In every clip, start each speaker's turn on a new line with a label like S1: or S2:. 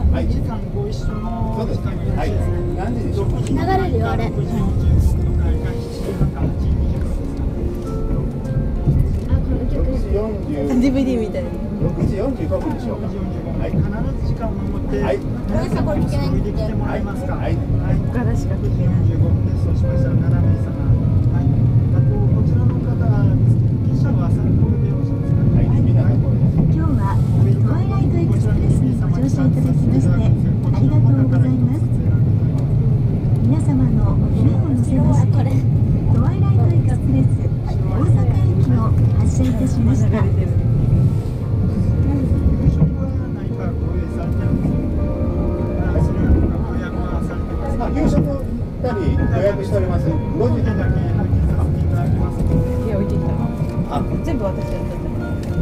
S1: はい。
S2: 時間ご一緒の
S1: そうですね。はい。何時でしょうか。
S3: 流れるよあれ。
S2: 6時45分から7時半から8時20分ですか。
S3: あ、この曲。
S1: 6時40
S4: DVD みたいな。
S1: 6時45分でしょうか。
S2: 6時45分、
S1: はい。
S2: 必ず時間を守って、
S1: はい。
S2: 皆様お揃いで来てもらえますか。
S1: はい。
S2: はい。
S4: ここからしか聞けない。
S2: 6時45分です。そうしましたら7名様。はい。あとこちらの方、汽車は先ほどでよろしいですか。
S1: はい。みんなのところです。
S5: 今日はトワイライトエクスプレスにご乗車いただきましてありがとうございます。皆様の夢を乗せましてトワイライトエクスプレス大阪駅を発車いたしました。
S1: 夕食なり予約しております。5時でだけ
S2: 入金させていただきます。
S4: 手置いてきたの。
S1: あ、
S4: 全部私やったじゃん。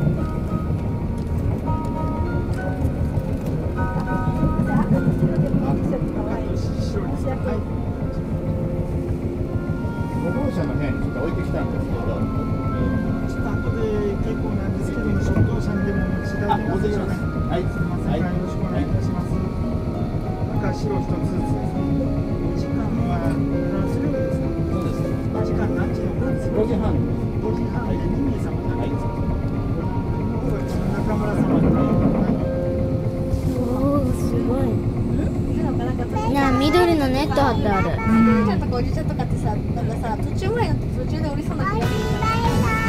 S1: 5号車の部屋にちょっと置いてきたんですけど、
S2: ちょっと後で結構なんですけども、消防車にでもお持ちいただけますでしょうか。
S1: はい。
S2: すみません、よろしくお願いいたします。赤白一つずつですね。時間はフランス料理ですか。
S1: そうです。
S2: 時間何時の分ですか。
S1: 5時半。
S2: 5時半で2名様だけですか。中村様で、
S3: おー、すごい。なあ、緑のネット貼ってある。
S6: おじいちゃんとかおじいちゃんとかってさ、なんかさ、途中まで途中で降りそうな気がするから。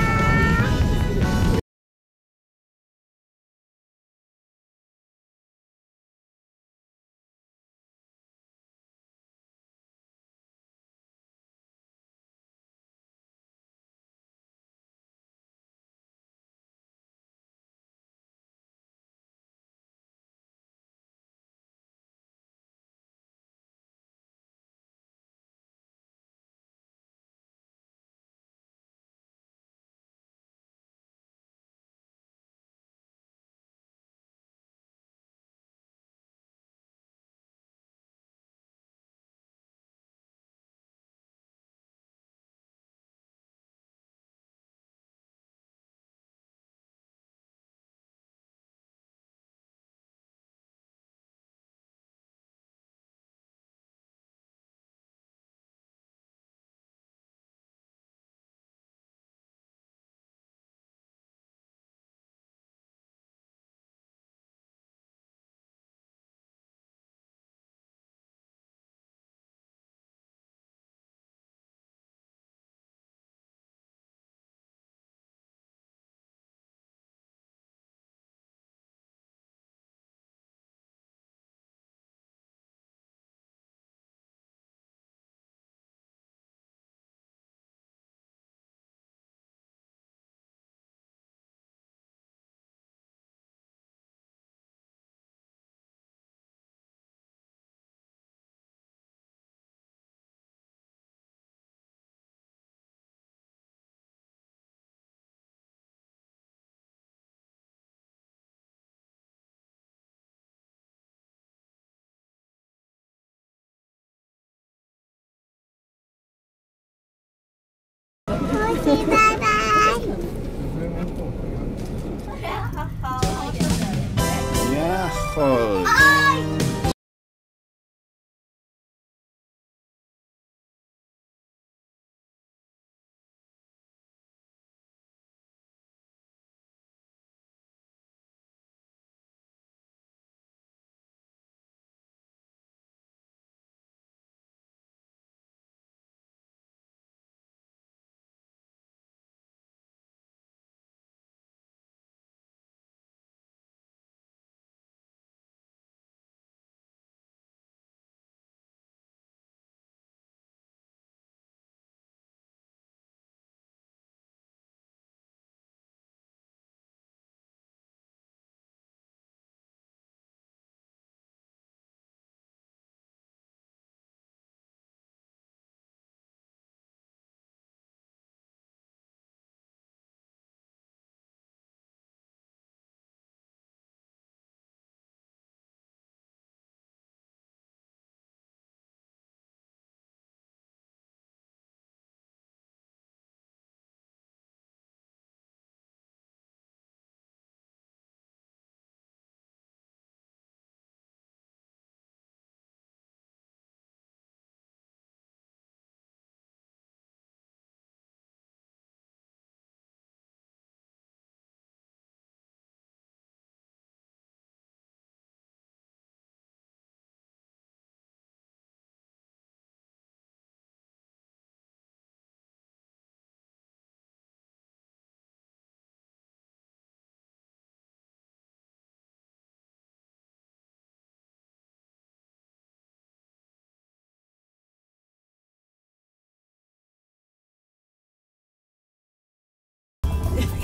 S1: やっほー。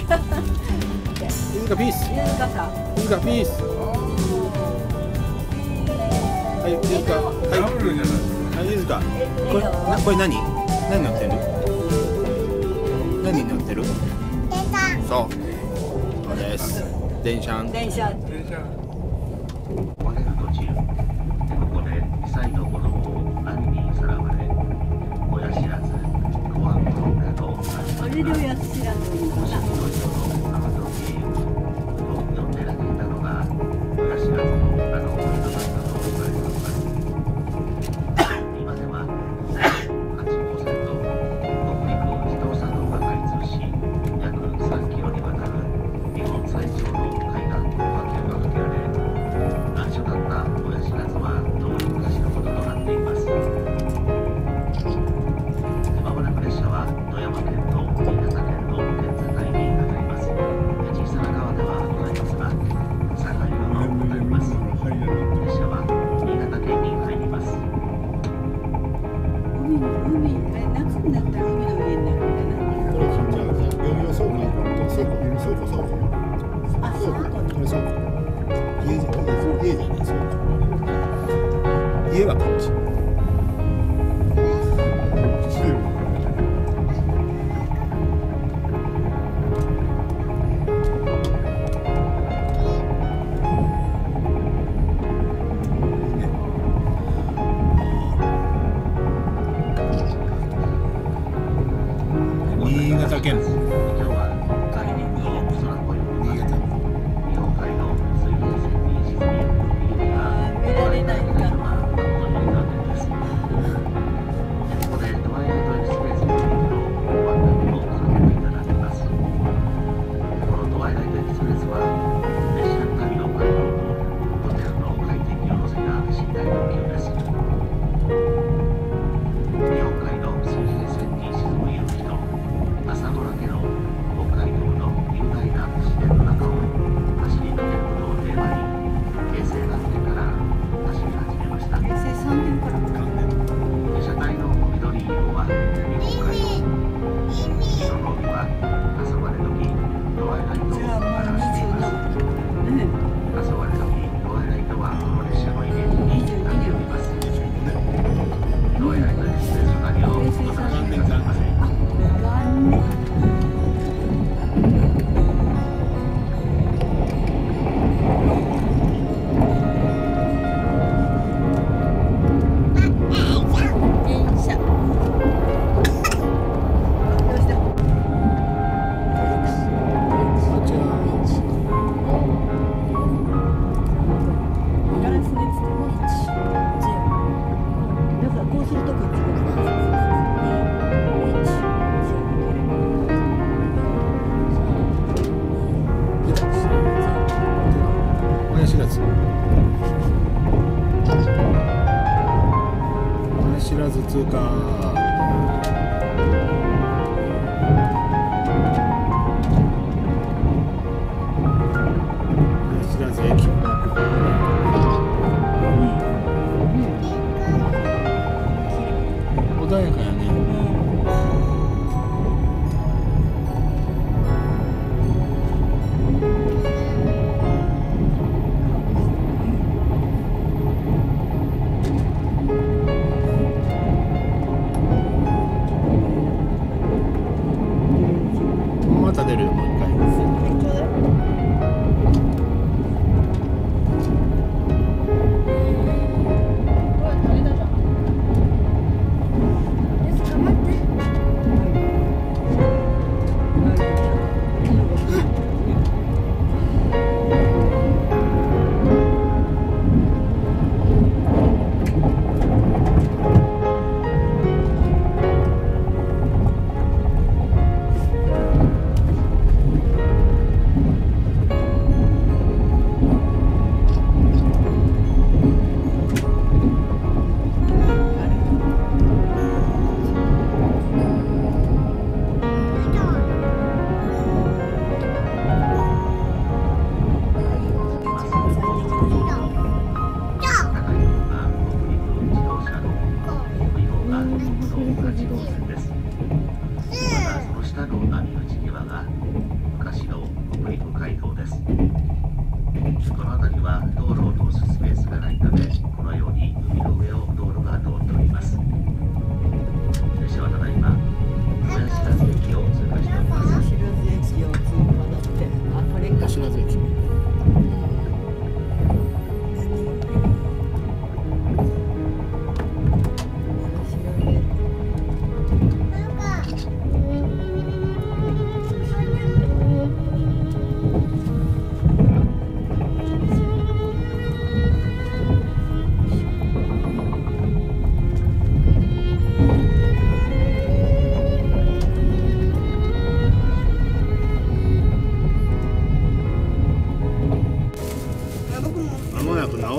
S1: 塚ピース。
S4: 飯塚さん。
S1: 飯塚ピース。はい、飯塚。はい。はい、飯塚。これ何？何乗ってる？何乗ってる？そう。そうです。電車。
S4: 電車。
S7: 降りる途中、ここで2歳の子供を兄にさらわれ、親知らず、ご飯のなどを
S4: あれで親知らずに
S7: 都市の人の浜野経由と呼んでられたのが、親知らずのあの言葉だと言われています。今では8号線と北陸自動車道が開通し、約3キロにわたる日本最長の海岸波及がかけられ、難所だった親知らずは遠い昔のこととなっています。まもなく列車は富山県と新潟県の県境に当たります。小さな川ではございますが、境川を渡ります。列車は新潟県に入ります。
S4: 夏になったら海の家になるんじゃない？
S1: これじゃあ業務用倉庫倉庫
S4: あ、そうか。
S1: これ倉庫家じゃない倉庫家はこっち新潟県。
S7: 今日は海面の空模様の中で日本海の水平線に沈みゆくビルが
S4: 見られないか。
S7: このような点です。ここでドワイライトエクスプレスの駅のご案内をさせていただきます。このドワイライトエクスプレスは列車の旅のパイロとホテルの快適を乗せた寝台特急です。日本海の水平線に沈む夕日と朝ぼらけの北海道の雄大な自然の中を走り抜けることをテーマに平成元年から走り始めました。
S4: 平成3年から。
S7: 車体の緑色は日本海道、色の帯は朝まで時ドワイライトを
S4: じゃあもう
S7: 表しています。朝まで時ドワイライトはこの列車のイメージになっております。ドワイライトエクスプレスの旅をお楽しみくださいませ。
S4: 元年。電車。どうした？ガラスで作る。だからこうするとこっちが。
S1: 親知らず親知らず通過親知らず駅穏やかやね。また出るよもう一回。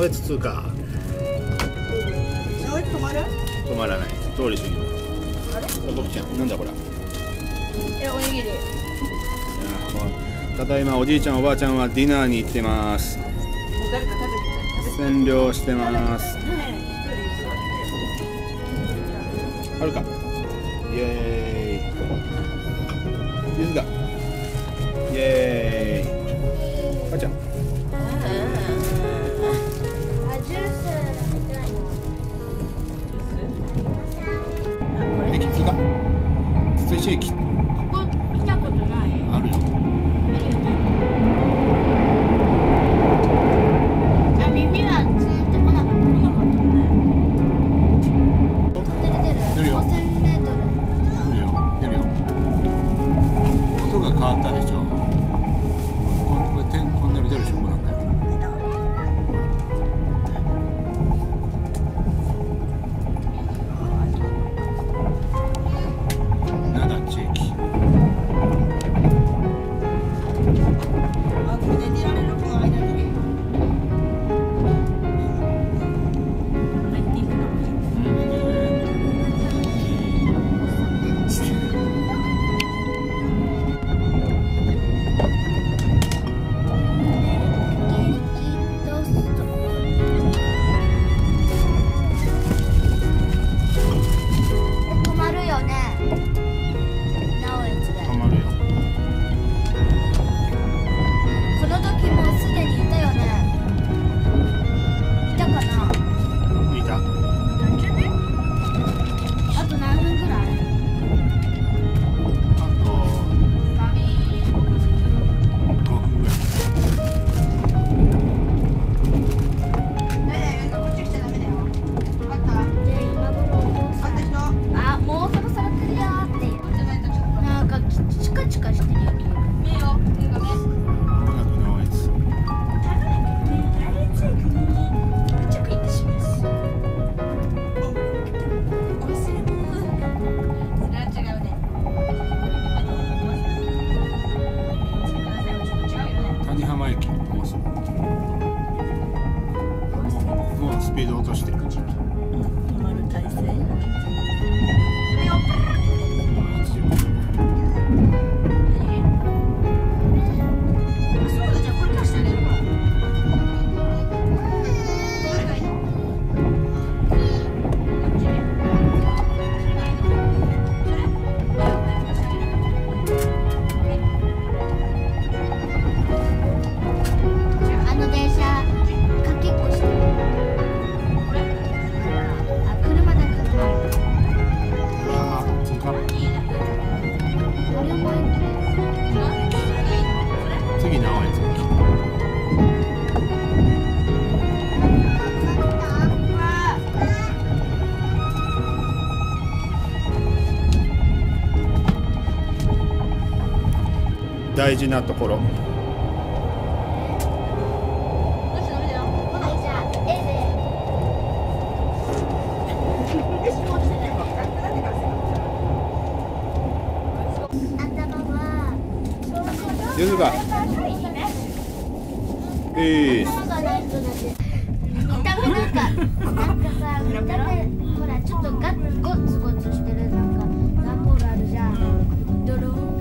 S1: 越通過。
S4: 上越止まる？
S1: 止まらない。通り過ぎる。僕ちゃん、なんだこれ。
S6: おにぎり。
S1: ただいまおじいちゃんおばあちゃんはディナーに行ってます。
S4: もう誰か食べて
S1: 占領してます。はるか。イエーイ。ゆずだ。イエーイ。かちゃん。
S3: あ、ジュース入ってないの。
S1: 駅着いた。水晶駅。
S6: ここ見たことない。
S1: あるよ。
S6: あ、耳はついてこなかった。来なかったね。
S1: 出るよ。
S3: 5000メートル。
S1: 出るよ。出るよ。音が変わったでしょ。これこんなに出る証拠なんだよ。灘地域。
S4: あ、これ寝てられるこの間に。入っていくの。
S3: 止まるよね。直江津で。
S1: 止まるよ。
S3: この時もうすでにいたよね。いたかな。
S1: いた。
S3: あと何分ぐらい？
S1: あと5分ぐらい。
S4: こっち来ちゃダメだよ。あった？
S3: で今頃お父さん。
S4: あった人？
S3: あ、もうそろそろ来るよーっていう。
S4: じゃないとちょっと。
S3: なんかチカチカしてるよ。
S4: 目よ。目が目。
S1: まもなく直江津。
S4: 着いてします。それは違うね。
S1: 谷浜駅もうすぐ。もうスピード落としてる。
S4: 止まる体勢。そうだ、じゃあこれ貸してあげるから。どれがいいの？こっち？それがいいの？それ？貸してあげる。
S3: あの電車かけっこしてる。
S4: これ？
S3: あ、車だ車。
S1: ああ、通過。
S3: あれも駅。
S1: 次直江津駅。大事なところ。
S3: はい、じゃあ、絵で。頭は。
S1: ゆずが。
S3: 頭がない人だって。見た目なんかさ、見た目、ほら、ちょっとゴツゴツしてる、なんか、段ボールあるじゃん。ドローン。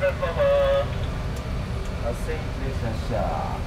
S7: 発線一列車。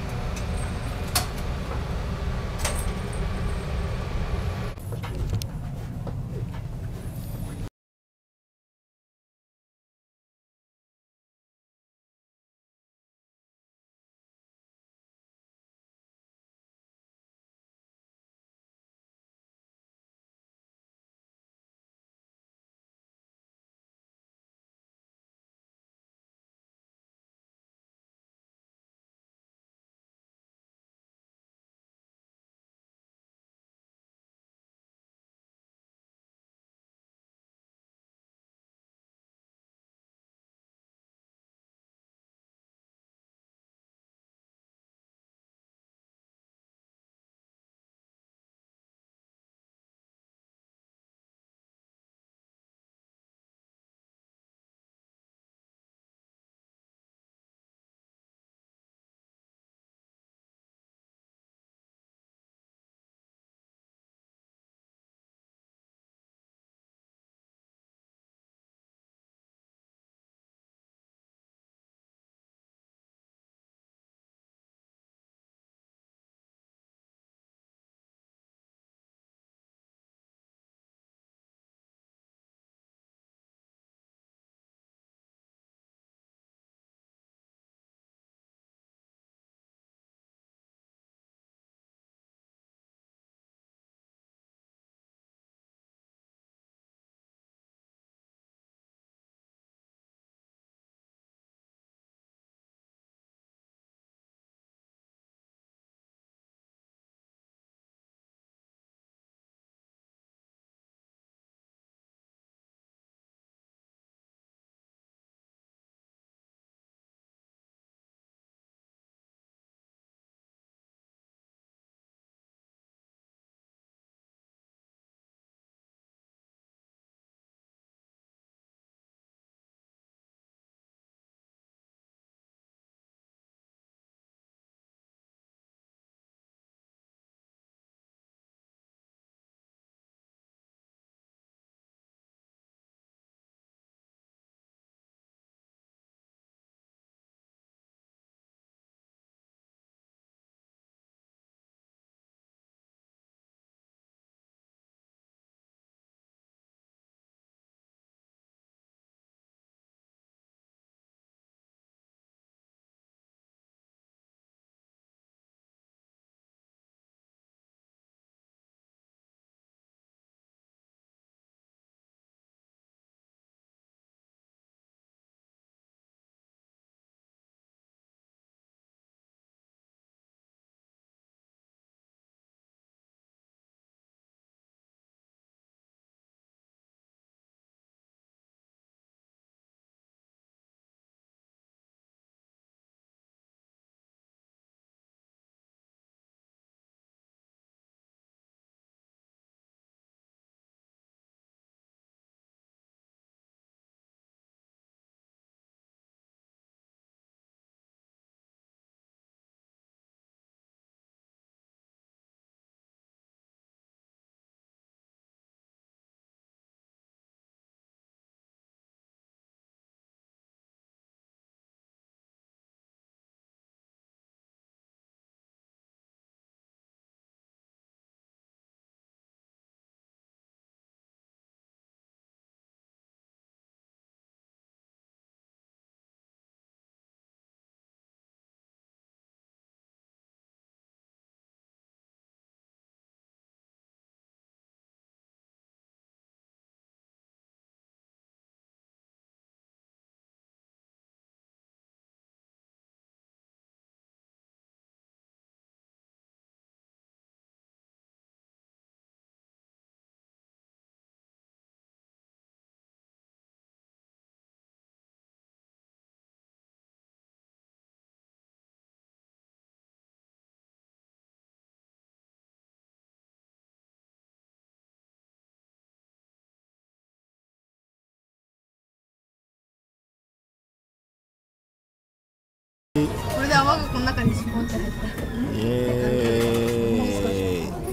S6: これで泡がこの中にスポンって入った。
S1: イエーイ。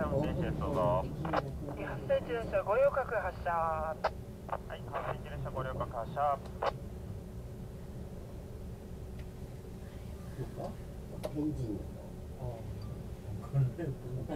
S7: 車の停止です。どうぞ。
S8: 発生地列車ご了確発車。
S7: はい、発生地列車ご了確発車。
S9: エンジンの。わかんない。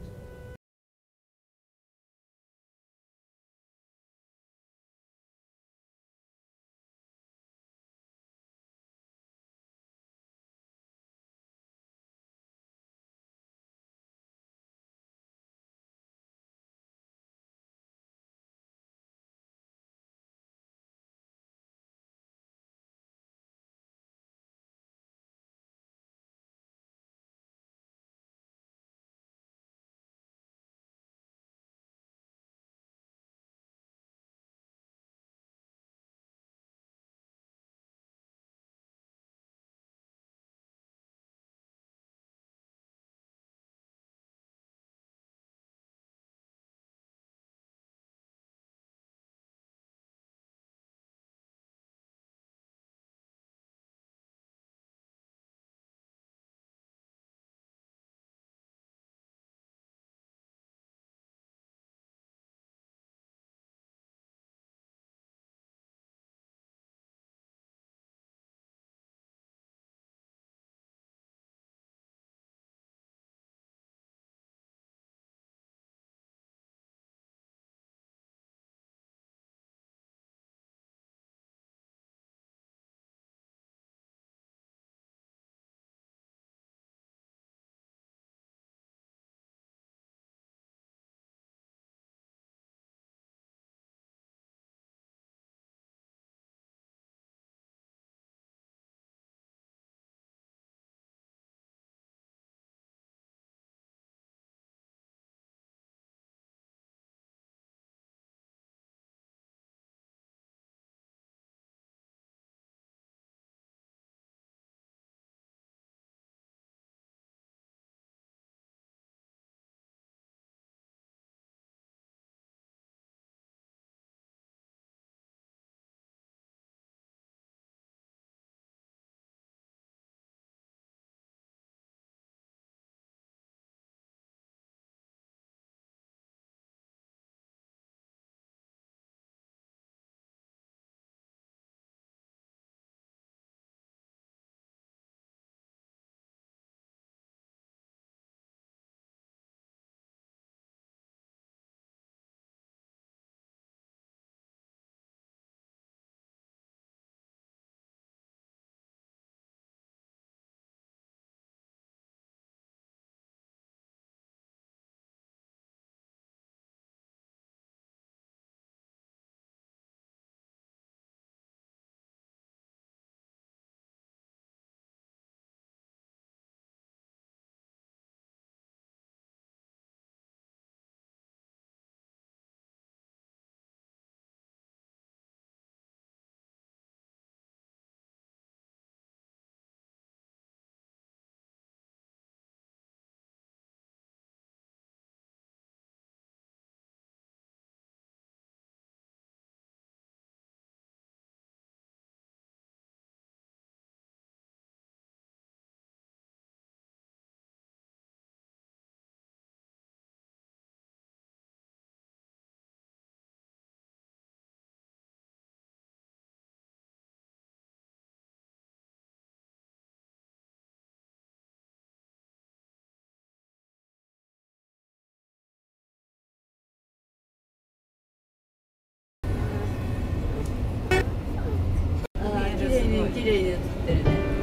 S6: 綺麗に映ってるね。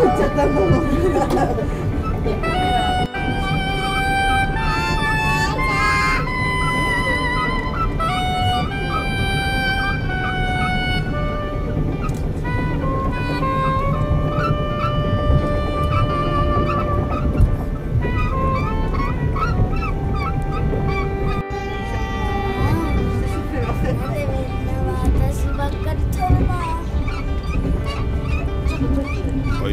S6: っちゃったの。
S3: なんでみんなは私ばっかり撮るの。
S1: はい。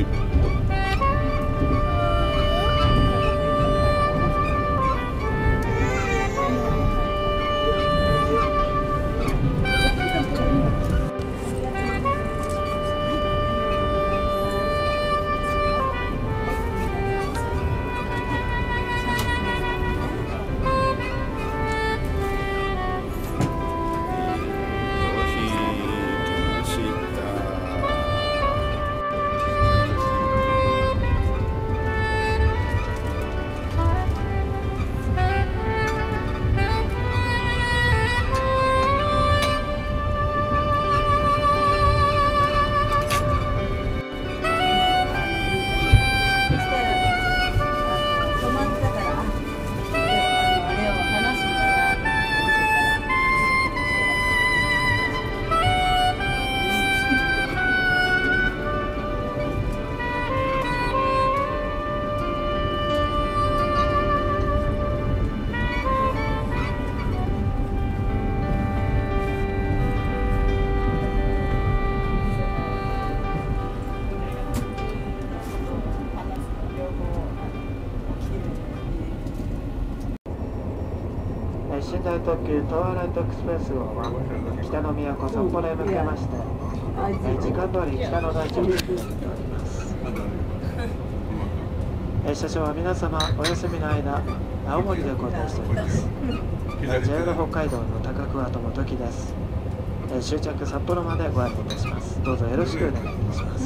S2: 寝台特急トワイライトエクスプレス号は北の都札幌へ向けまして時間通り北の大地に進んでおります。車掌は皆様お休みの間青森で交代しております。JR 北海道の高桑友時です。終着札幌までご案内いたします。どうぞよろしくお願いいたします。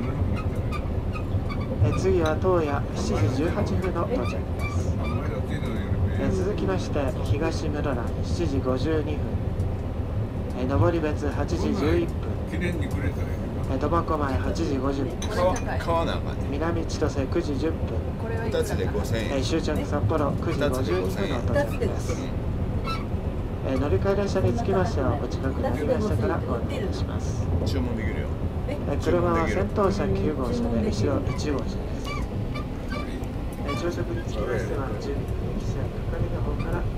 S2: 次は当夜7時18分の到着です。続きまして東室蘭7時52分、上り別8時11分、苫小牧8時50分、南千歳9時10分、
S1: 2つで5000円。
S2: 終着札幌9時52分の到着です。乗り換え列車につきましてはお近くの列車からご案内いたします。
S1: 注文できるよ。
S2: 車は先頭車9号車で後ろ1号車です。朝食につきましては準備汽車係の方から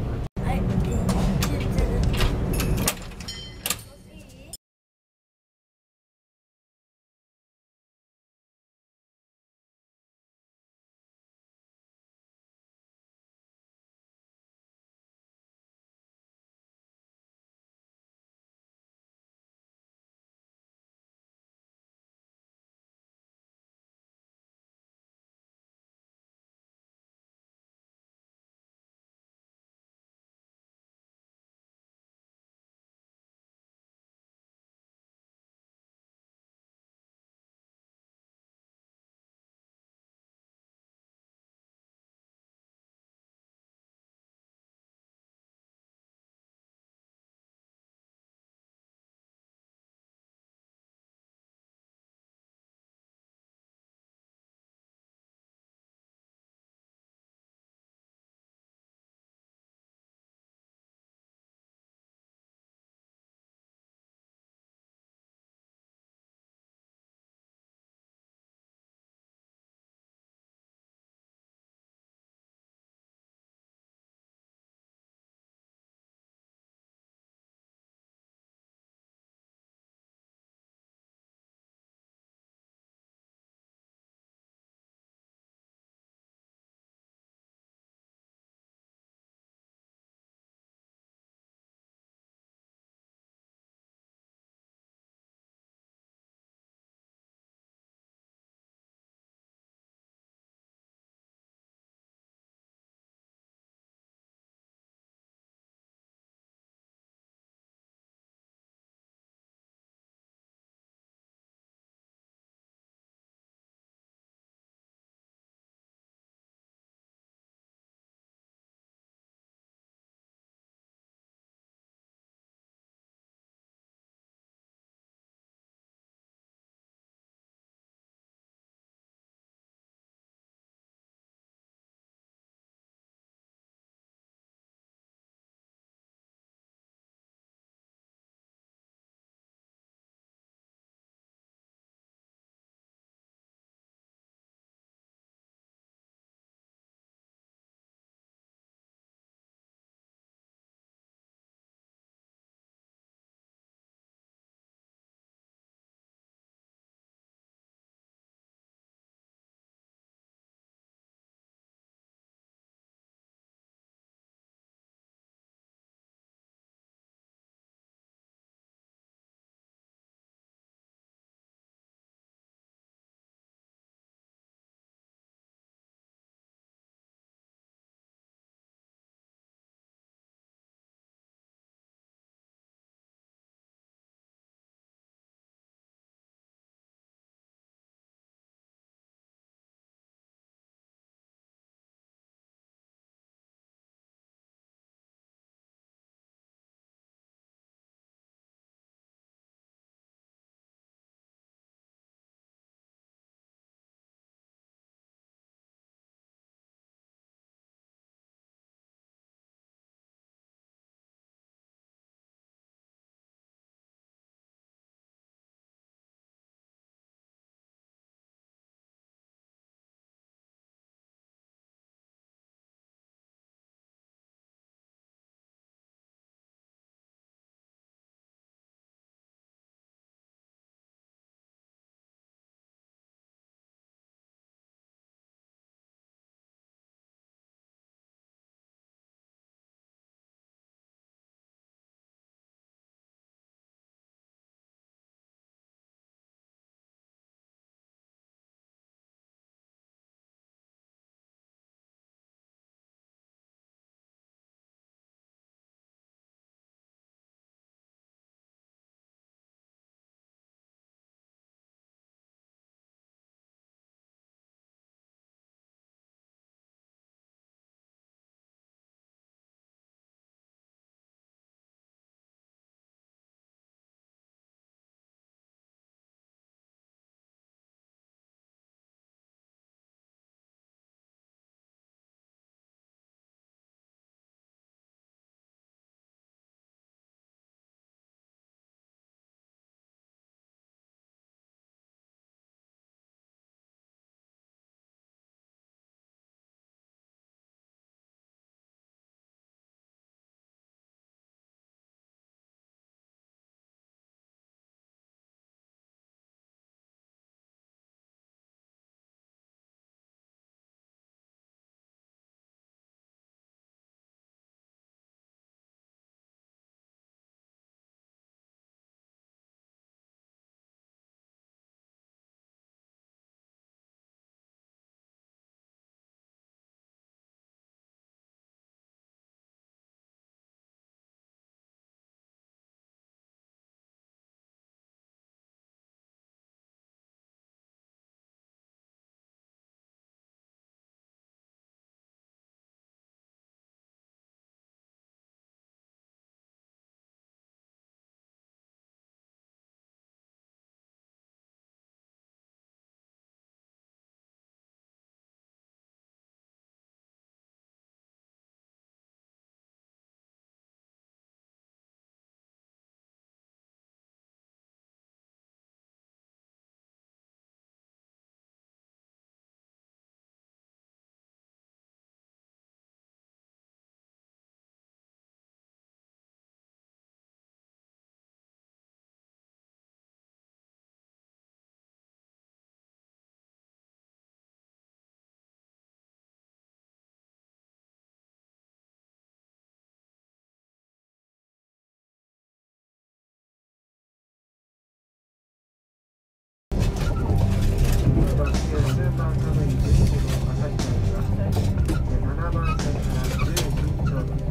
S2: 特急スーパーカムイ11号旭川行きは7番線から10時ちょうどです。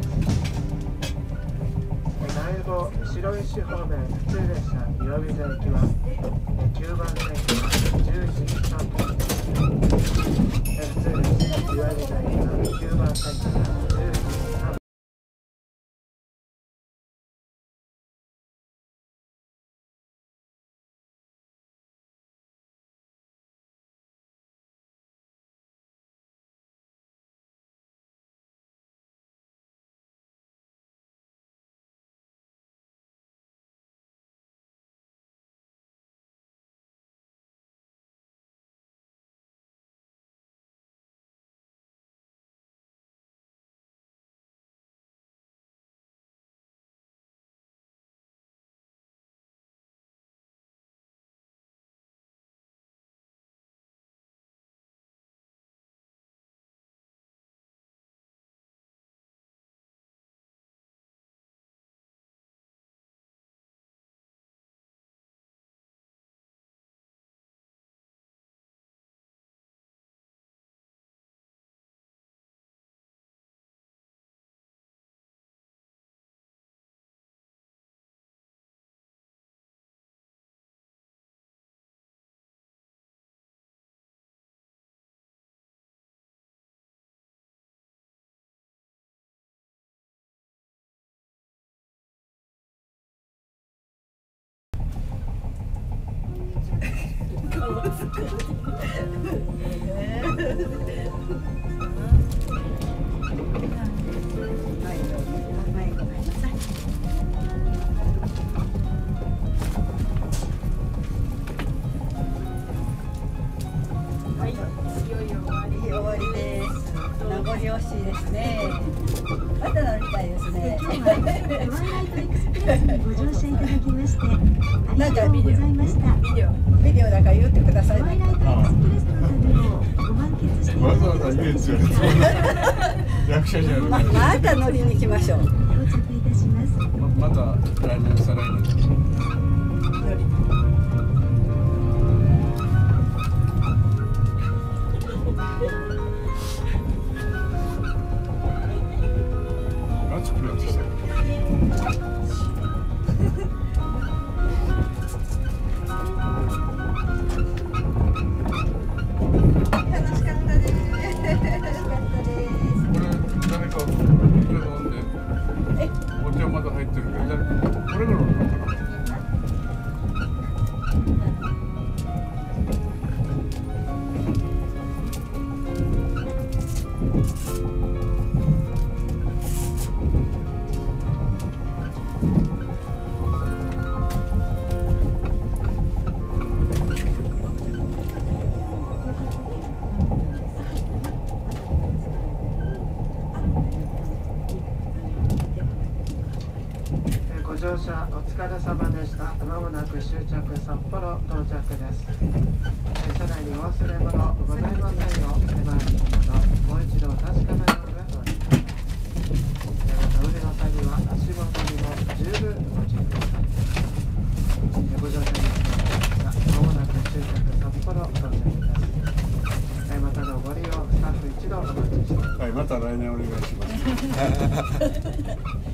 S2: 第5白石方面普通列車岩見座行きは9番線から10時3分です。普通列車岩見座行きは9番線から10時3分。
S10: 役者じゃある。
S6: また乗りに行きましょう。
S5: 到着いたします。
S10: また来年再来年。ガチクラッチしてる。まだ入ってるけど、これぐらいのかな。
S2: ご乗車お疲れ様でした。まもなく終着札幌到着です。車内にお忘れ物ございませんよう手前にもう一度確かめの上おりください。また腕の下には足元にも十分ご注意ください。ご乗車にまもなく終着札幌到着です。またのご利用スタッフ一度お待ちしています。
S10: はい、また来年お願いします。